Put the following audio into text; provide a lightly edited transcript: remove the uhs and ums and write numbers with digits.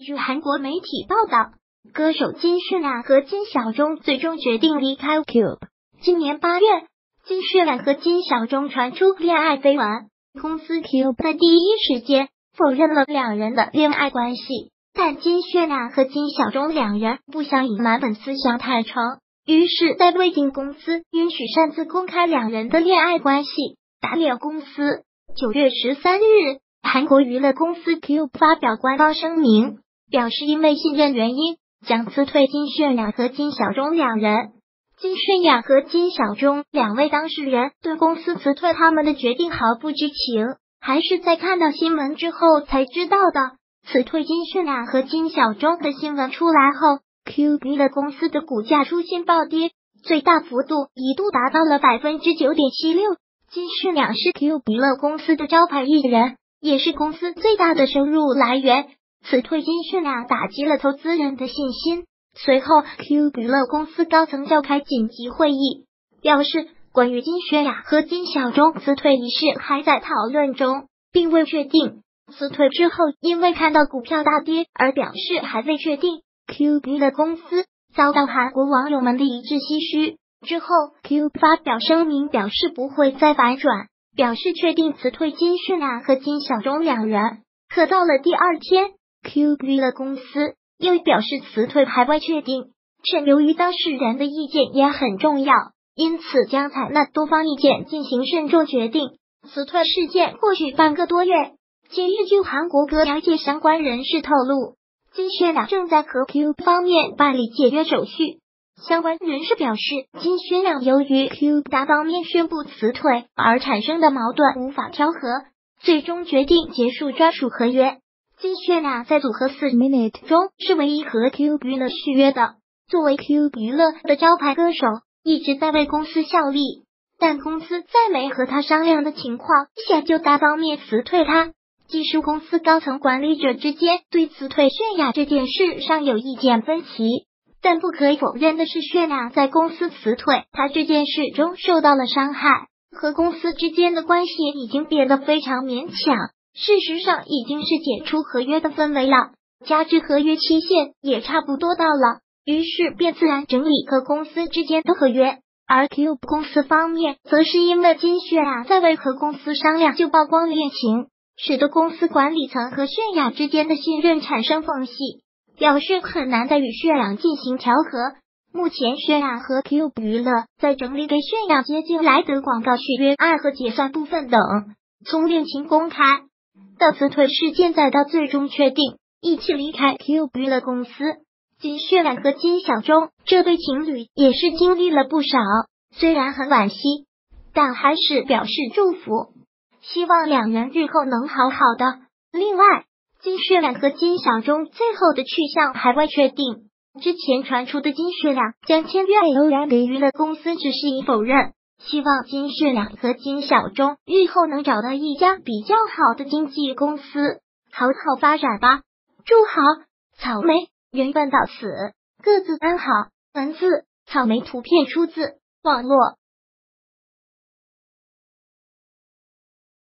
据韩国媒体报道，歌手金绪两和金小钟最终决定离开 Cube。今年8月，金绪两和金小钟传出恋爱绯闻，公司 Cube 在第一时间否认了两人的恋爱关系，但金绪两和金小钟两人不想隐瞒粉丝向坦诚，于是，在未经公司允许擅自公开两人的恋爱关系，打脸公司。9月13日，韩国娱乐公司 Cube 发表官方声明，表示因为信任原因，将辞退金绪两和金小钟两人。金绪两和金小钟两位当事人对公司辞退他们的决定毫不知情，还是在看到新闻之后才知道的。辞退金绪两和金小钟的新闻出来后，Cube 娱乐公司的股价出现暴跌，最大幅度一度达到了 9.76%。金绪两是 Cube 娱乐公司的招牌艺人，也是公司最大的收入来源。辞退金绪两打击了投资人的信心。随后 ，Cube 娱乐公司高层召开紧急会议，表示关于金绪两和金小钟辞退一事还在讨论中，并未确定。辞退之后，因为看到股票大跌而表示还未确定。Cube 娱乐公司遭到韩国网友们的一致唏嘘。之后 ，Cube 发表声明表示不会再反转，表示确定辞退金绪两和金小钟两人。可到了第二天 ，Cube 娱乐公司又表示辞退还未确定，且由于当事人的意见也很重要，因此将采纳多方意见进行慎重决定。辞退事件或许半个多月。近日，据韩国歌谣界相关人士透露，金绪两正在和 Cube 方面办理解约手续。相关人士表示，金绪两由于 Cube 单方面宣布辞退而产生的矛盾无法调和，最终决定结束专属合约。金绪两在组合4 Minute 中是唯一和 Cube 娱乐续约的，作为 Cube 娱乐的招牌歌手，一直在为公司效力，但公司在没和他商量的情况下就单方面辞退他。即使公司高层管理者之间对辞退泫雅这件事上有意见分歧，但不可以否认的是，泫雅在公司辞退他这件事中受到了伤害，和公司之间的关系已经变得非常勉强，事实上已经是解除合约的氛围了，加之合约期限也差不多到了，于是便自然整理和公司之间的合约。而 Cube 公司方面则是因为金绪两在未和公司商量就曝光恋情，使得公司管理层和泫雅之间的信任产生缝隙，表示很难再与泫雅进行调和。目前泫雅和 Cube 娱乐在整理给泫雅接近来的广告续约案和结算部分等。从恋情公开到辞退事件，再到最终确定一起离开 Cube 娱乐公司，金绪两和金小钟这对情侣也是经历了不少，虽然很惋惜，但还是表示祝福，希望两人日后能好好的。另外，金绪两和金小钟最后的去向还未确定，之前传出的金绪两将签约 AOM 给娱乐公司只是已否认，希望金绪两和金小钟日后能找到一家比较好的经纪公司，好好发展吧。祝好，草莓。原本到此，各自安好。文字：草莓，图片出自网络。